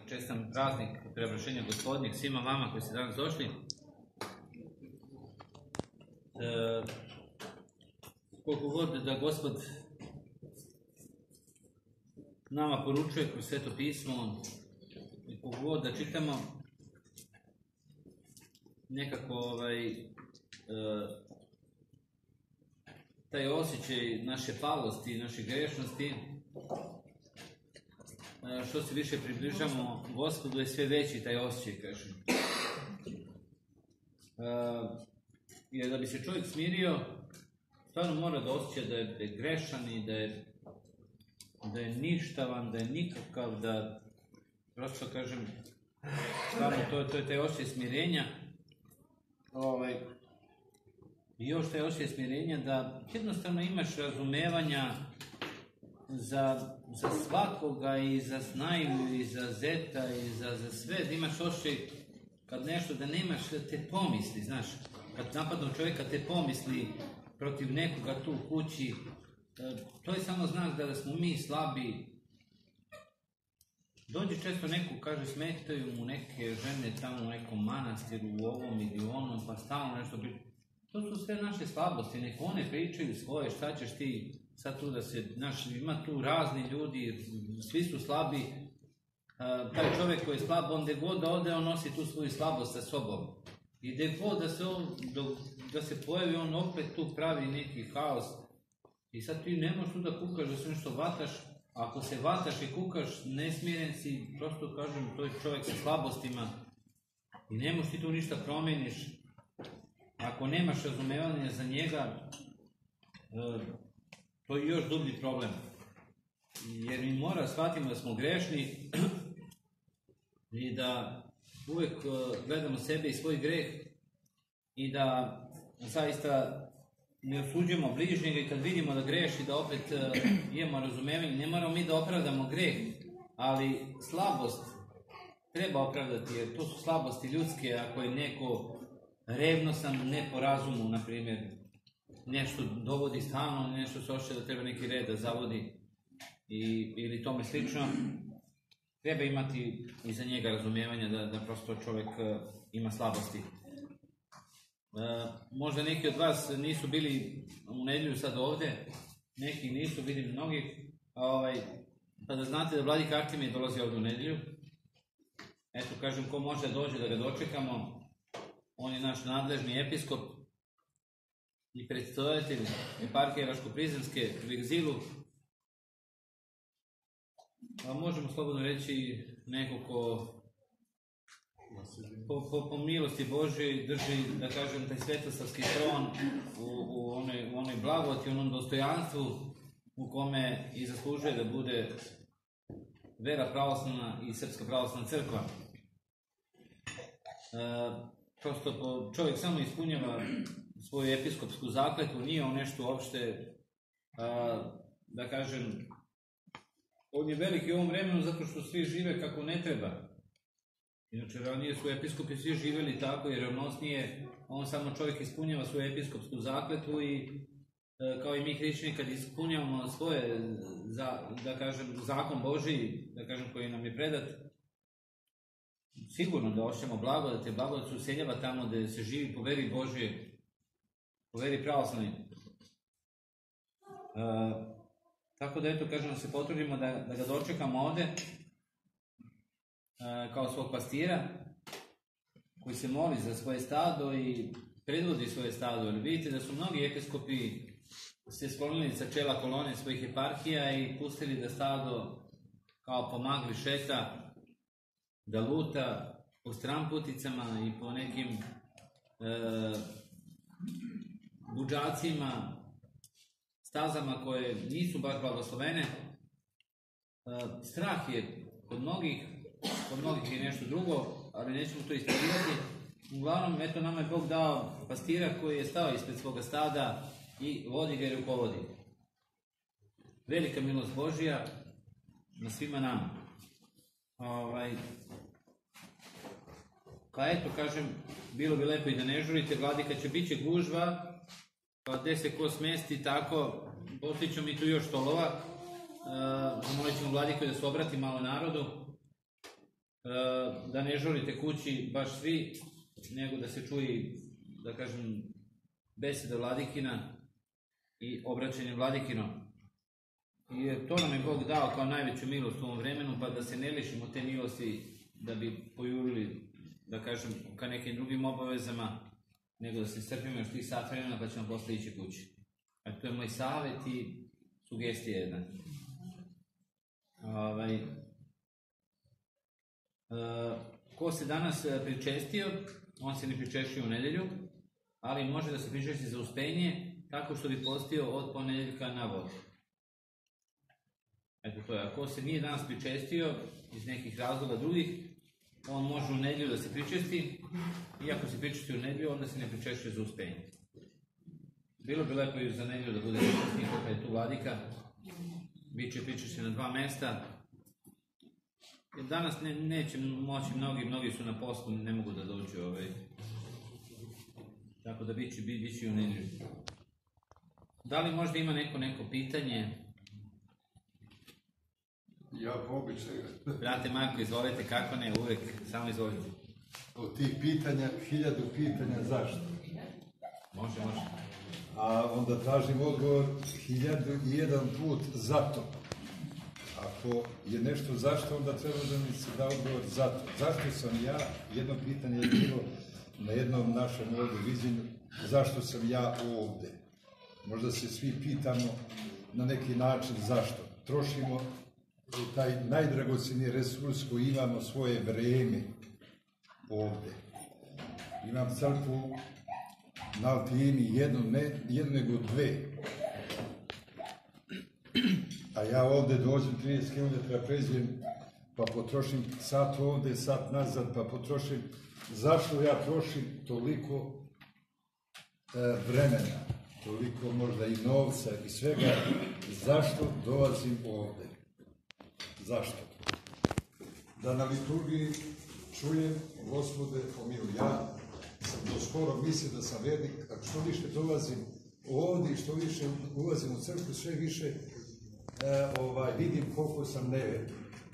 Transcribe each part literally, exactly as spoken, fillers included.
čestam praznik Preobraženja Gospodnjeg svima vama koji ste danas došli. E, koliko god da Gospod nama poručuje kroz Sveto pismo i koliko god da čitamo, nekako ovaj, e, taj osjećaj naše palosti, naše grešnosti, što se više približamo Gospodu je sve veći taj osjećaj, kažem. Jer da bi se čovjek smirio, stvarno mora da osjeća da je, da je grešan i da je, da je ništavan, da je nikakav, da prosto kažem, stvarno to, to je taj osjećaj smirenja. Ovaj, I još taj osjećaj smirenja da jednostavno imaš razumevanja za, za svakoga i za snaju i za zeta i za, za sve, da imaš osjećaj kad nešto da nemaš da te pomisli, znaš, kad napadnu čovjeka te pomisli protiv nekoga tu u kući, to je samo znak da, da smo mi slabi. Dođe često neko, kaže, smetaju mu neke žene tamo u nekom manastiru, u ovom ili onom, pa stalno nešto bi... To su sve naše slabosti, neko one pričaju svoje, šta ćeš ti sad tu da se, znaš, ima tu razni ljudi, svi su slabi, uh, taj čovjek koji je slab, on gde god da ode, on nosi tu svoju slabost sa sobom. I gde god da se, on, do, da se pojavi, on opet tu pravi neki haos. I sad ti ne možeš tu da kukaš, da se nešto vataš, ako se vataš i kukaš, nesmiren si, prosto kažem, to je čovjek sa slabostima i ne možeš ti tu ništa promeniš. Ako nemaš razumevanja za njega, uh, to je još dublji problem. Jer mi mora shvatimo da smo grešni i da uvek gledamo sebe i svoj greh i da zaista ne osuđujemo bližnjega i kad vidimo da greši, da opet imamo razumevanje. Ne moramo mi da opravdamo greh, ali slabost treba opravdati, jer to su slabosti ljudske. Ako je neko revnosan, ne po razumu, na primjer, nešto dovodi stalno, nešto se ošće da treba neki red da zavodi i, ili tome slično, treba imati i za njega razumijevanja da, da prosto čovjek uh, ima slabosti. Uh, možda neki od vas nisu bili u nedjelju sad ovde, neki nisu, vidim mnogi, ovaj, pa da znate da Vladika Artimije dolazi ovdje u nedjelju. Eto, kažem, ko može da dođe da ga dočekamo, on je naš nadležni episkop i predstojatelj eparhije Raško-Prizrenske u egzilu. A možemo slobodno reći neko ko po, po, po milosti Božoj drži, da kažem, taj svetosavski tron u, u, onoj, u onoj blagoti, u onom dostojanstvu u kome i zaslužuje da bude vera pravoslavna i Srpska pravoslavna crkva. E, prosto čovjek samo ispunjava svoju episkopsku zakletvu, nije on nešto uopšte, a, da kažem, on je veliki u ovom vremenu zato što svi žive kako ne treba. Inače, ranije su episkopi svi živjeli tako, jer revnosnije, on samo čovjek ispunjava svoju episkopsku zakletvu i a, kao i mi hrišćani kad ispunjavamo svoje, za, da kažem, zakon Božiji, da kažem, koji nam je predat, sigurno da osjećamo blagodat, jer blagodat se useljava tamo gde se živi po veri Božije, po veri pravoslavni. E, tako da, eto, kažemo, se potrudimo da, da ga dočekamo ovde e, kao svog pastira koji se moli za svoje stado i predvodi svoje stado. Jer vidite da su mnogi episkopi se sklonili sa čela kolone svojih eparhija i pustili da stado kao po magli šeta, da luta po stramputicama i po nekim e, budžacima, stazama koje nisu baš blagoslovene. E, strah je kod mnogih, kod mnogih je nešto drugo, ali nećemo to istraživati. Uglavnom, eto, nama je Bog dao pastira koji je stao ispred svoga stada i vodi ga i rukovodi. Velika milost Božija na svima nama. Ovaj, pa eto, kažem, bilo bi lepo i da ne žurite, Vladika će biti gužva, pa gde se ko smesti, tako, postićemo mi tu još stolova, uh, zamolit ćemo Vladiku da se obrati malo narodu. Uh, da ne žurite kući baš svi, nego da se čuje, da kažem, beseda Vladikina i obraćanje Vladikinom. I to nam je Bog dao kao najveću milost u ovom vremenu, pa da se ne lišimo te milosti da bi pojurili, da kažem, ka nekim drugim obavezama, nego da se strpimo još tih sat vremena pa ćemo posle ići kući. A to je moj savjet i sugestija jedna. Ovaj, e, ko se danas pričestio, on se ne pričešio u nedelju, ali može da se pričesti za uspenje tako što bi postio od ponedeljka na vod. Eto to je, ako se nije danas pričestio iz nekih razloga drugih, on može u nedelju da se pričesti, i ako se pričesti u nedelju, onda se ne pričešćuje za uspenje. Bilo bi lepo i za nedelju da bude pričestnik, kada je tu Vladika, biće pričešće na dva mesta. Jer danas ne, neće moći, mnogi, mnogi su na poslu, ne mogu da dođu. Ovaj. Tako da biće, biće i u nedelju. Da li možda ima neko neko pitanje? Ja po običaju. Brate Marko, izvolite, kako ne, uvek, samo izvolite. Od tih pitanja, hiljadu pitanja, zašto? Može, može. A onda tražim odgovor hiljadu i jedan put zato. Ako je nešto zašto, onda treba da mi se da odgovor zato. Zašto sam ja, jedno pitanje je bilo na jednom našem ovdje viđenju, zašto sam ja ovdje? Možda se svi pitamo na neki način zašto. Trošimo taj najdragoceniji resurs koji imamo, svoje vreme ovdje. Imam crkvu na Altini, jednu, ne jednu nego dve. A ja ovdje dođem trideset kilometara, pređem, pa potrošim sat ovdje, sat nazad, pa potrošim. Zašto ja trošim toliko e, vremena, toliko možda i novca i svega, zašto dolazim ovdje? Zašto? Da na liturgiji čujem, Gospode, pomiluj, ja sam do skoro mislio da sam vernik, a što više dolazim ovdje, što više ulazim u crkvu, sve više e, ovaj, vidim koliko sam nevernik.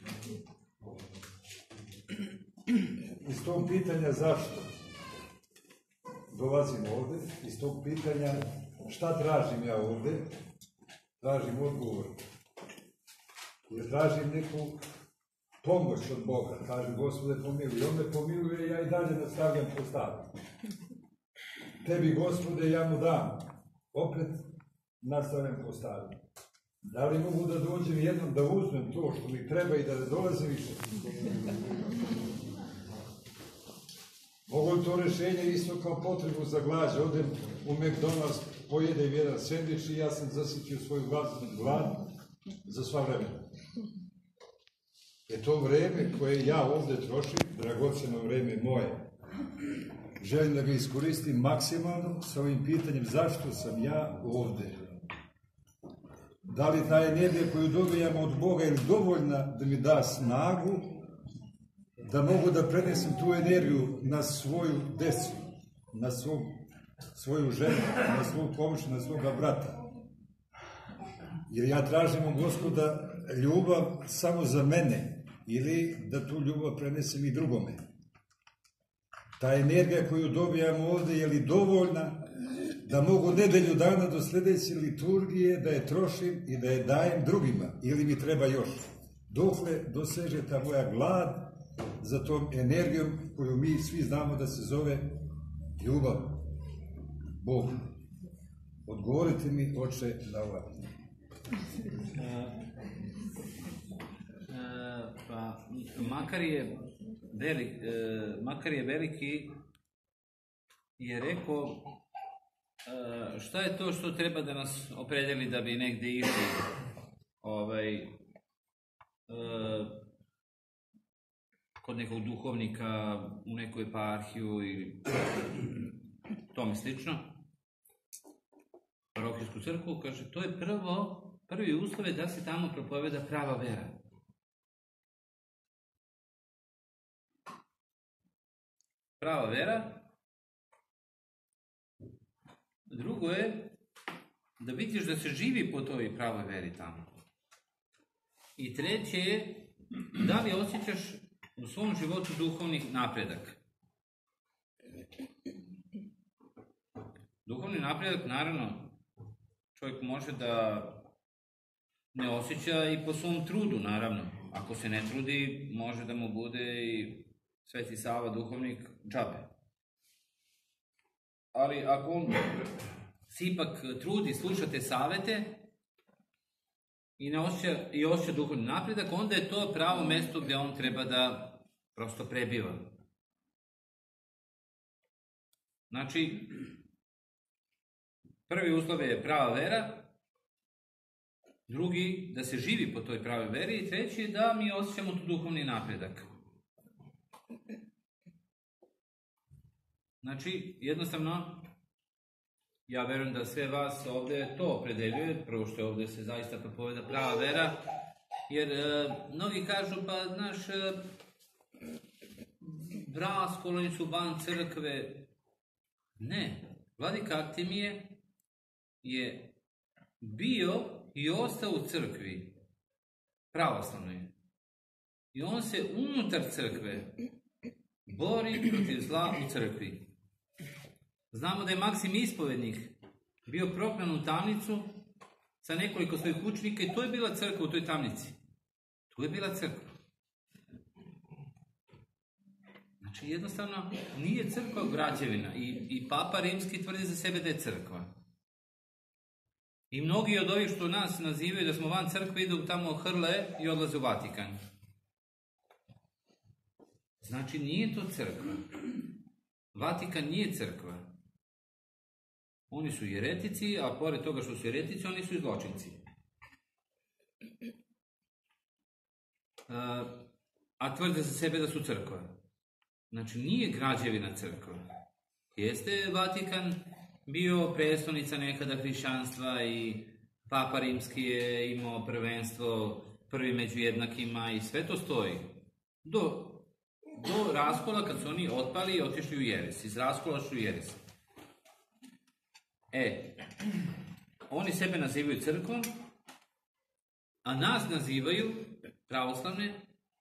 Iz tog pitanja zašto dolazim ovdje, iz tog pitanja šta tražim ja ovdje, tražim odgovor. Jer tražim neku pomoć od Boga, kažem, Gospode, pomiluj. On me pomiluje, ja i dalje nastavljam po starom. Tebi, Gospode, ja mu dam. Opet nastavljam po starom. Da li mogu da dođem jednom da uzmem to što mi treba i da ne dolazi više? Mogu li to rešenje isto kao potrebu za glađ? Odem u McDonald's, pojedem jedan sendvič i ja sam zasitio svoju glad za sva vremena. Je to vreme koje ja ovdje trošim, dragoceno vreme moje. Želim da ga iskoristim maksimalno sa ovim pitanjem zašto sam ja ovdje. Da li ta energija koju dobijam od Boga je dovoljna da mi da snagu da mogu da prenesem tu energiju na svoju decu, na svog, svoju ženu, na svog pomoću, na svoga brata. Jer ja tražim od Gospoda ljubav samo za mene ili da tu ljubav prenesem i drugome. Ta energija koju dobijam ovdje je li dovoljna da mogu nedelju dana do sljedeće liturgije da je trošim i da je dajem drugima ili mi treba još. Dokle doseže ta moja glad za tom energijom koju mi svi znamo da se zove ljubav, Bog. Odgovorite mi, Oče, na ova pitanja. Pa, makar je, velik, e, makar je veliki je rekao e, šta je to što treba da nas opredeli da bi negde išli ovaj, e, kod nekog duhovnika u neku eparhiju ili tome slično, parohijsku crkvu, kaže, to je prvo, prvi uslov je da se tamo propoveda prava vera. Prava vera. Drugo je da vidiš da se živi po toj pravoj veri tamo. I treće je da li osjećaš u svom životu duhovni napredak. Duhovni napredak, naravno, čovjek može da ne osjeća i po svom trudu, naravno. Ako se ne trudi, može da mu bude i Sveti Sava, duhovnik, džabe. Ali ako on se ipak trudi, slušate savete i ne osjeća, i osjeća duhovni napredak, onda je to pravo mesto gdje on treba da prosto prebiva. Znači, prvi uslov je prava vera, drugi da se živi po toj pravoj veri i treći je da mi osjećamo tu duhovni napredak. Znači, jednostavno, ja verujem da sve vas ovdje to opredeljuje, prvo što je ovdje se zaista propoveda prava vera, jer e, mnogi kažu, pa, znaš, e, Braskoloni su van crkve. Ne, Vladika Aktimije je bio i ostao u crkvi, pravoslavnoj. I on se unutar crkve bori protiv zla u crkvi. Znamo da je Maksim Ispovednik bio proknan u tamnicu sa nekoliko svojih učenika i to je bila crkva u toj tamnici. Tu je bila crkva. Znači, jednostavno, nije crkva građevina i, i Papa Rimski tvrdi za sebe da je crkva. I mnogi od ovih što nas nazivaju da smo van crkve idu tamo hrle i odlaze u Vatikan. Znači, nije to crkva. Vatikan nije crkva. Oni su jeretici, a pored toga što su jeretici, oni su i zločinci. A tvrde za sebe da su crkva. Znači, nije građevina crkva. Jeste Vatikan bio prestolnica nekada hrišćanstva i Papa Rimski je imao prvenstvo, prvi među jednakima i sve to stoji. Do, do raskola kad su oni otpali i otišli u jeres. Iz raskola su u jeres. E, oni sebe nazivaju crkvom, a nas nazivaju pravoslavne,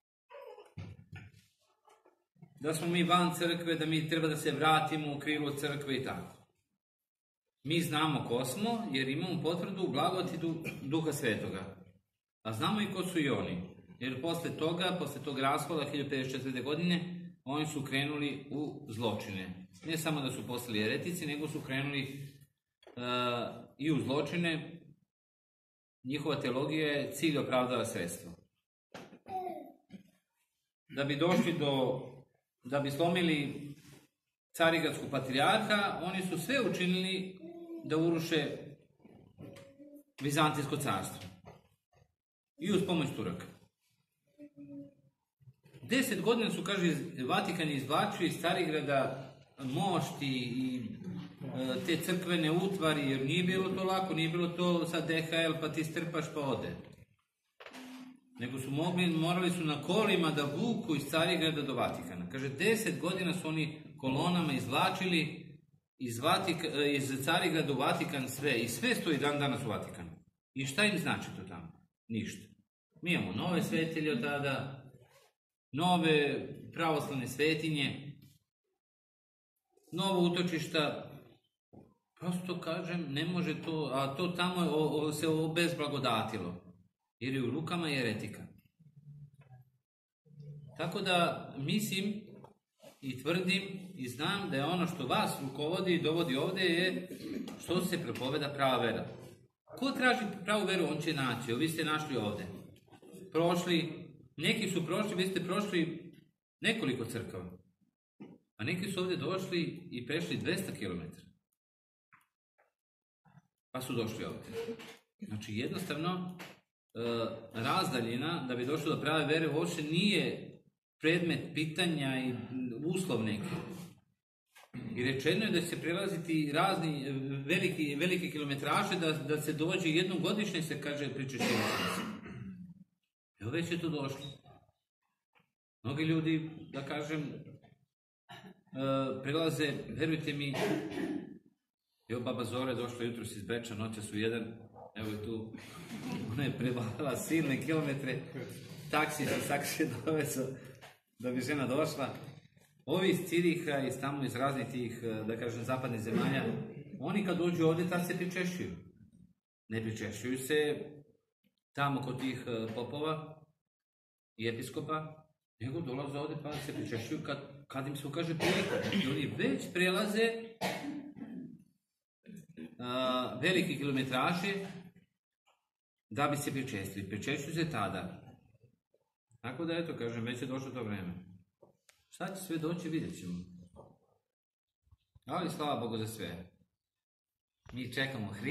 da smo mi van crkve, da mi treba da se vratimo u krilo crkve i tako. Mi znamo ko smo, jer imamo potvrdu u blagodati Duha Svetoga. A znamo i ko su i oni. Jer posle toga, posle tog raskola hiljadu pedeset četvrte. godine, oni su krenuli u zločine. Ne samo da su postali jeretici, nego su krenuli uh, i u zločine. Njihova teologija je cilj opravdava sredstvo. Da bi došli do, da bi slomili Carigradsku patrijarha, oni su sve učinili da uruše Vizantijsko carstvo. I uz pomoć Turaka. Deset godina su, kaže, Vatikan izvlačio iz Carigrada mošti i e, te crkvene utvari, jer nije bilo to lako, nije bilo to sad D H L pa ti strpaš pa ode. Nego su mogli, morali su na kolima da vuku iz Carigrada do Vatikana. Kaže, deset godina su oni kolonama izvlačili iz, Vatika, iz Carigrada u Vatikan sve. I sve stoji dan danas u Vatikanu. I šta im znači to tamo? Ništa. Mi imamo nove svetilje od tada, nove pravoslavne svetinje, novo utočišta. Prosto kažem, ne može to, a to tamo o, o, se obezblagodatilo. Jer je u rukama jeretika. Tako da mislim i tvrdim i znam da je ono što vas rukovodi i dovodi ovdje je što se propoveda prava vera. Ko traži pravu veru, on će naći. Vi ste našli ovdje. Prošli, neki su prošli, vi ste prošli nekoliko crkava. A neki su ovdje došli i prešli dvesta kilometara. Pa su došli ovdje. Znači jednostavno razdaljina, da bi došlo do prave vere, uopšte nije predmet pitanja i uslov neki. I rečeno je da će se prelaziti razni veliki, velike kilometraže, da, da se dođe jednom godišnje, se kaže, pričešćenje. Evo već je to došlo. Mnogi ljudi, da kažem, prelaze, verujte mi, evo baba Zora je došla jutros iz Beča, noća su jedan, evo je tu, ona je prevalila silne kilometre, taksi sa saksi dovezo, da bi žena došla. Ovi iz Ciriha i tamo iz raznih tih, da kažem, zapadnih zemalja, oni kad dođu ovdje, tad se pričešćuju. Ne pričešćuju se tamo kod tih popova i episkopa, nego dolaze ovdje pa se pričešćuju kad, kad im se ukaže prilika. I oni već prelaze a, velike kilometraže da bi se pričestili. Pričešćuju se tada. Tako da, eto, kažem, već je došlo to vreme. Šta će sve doći, vidjet ćemo. Ali slava Bogu za sve. Mi čekamo Hrista.